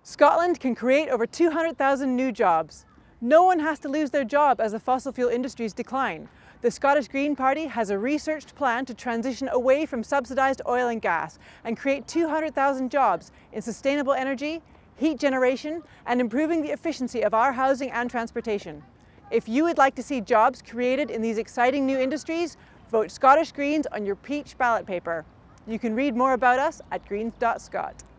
Scotland can create over 200,000 new jobs. No one has to lose their job as the fossil fuel industries decline. The Scottish Green Party has a researched plan to transition away from subsidised oil and gas and create 200,000 jobs in sustainable energy, heat generation and improving the efficiency of our housing and transportation. If you would like to see jobs created in these exciting new industries, vote Scottish Greens on your peach ballot paper. You can read more about us at greens.scot.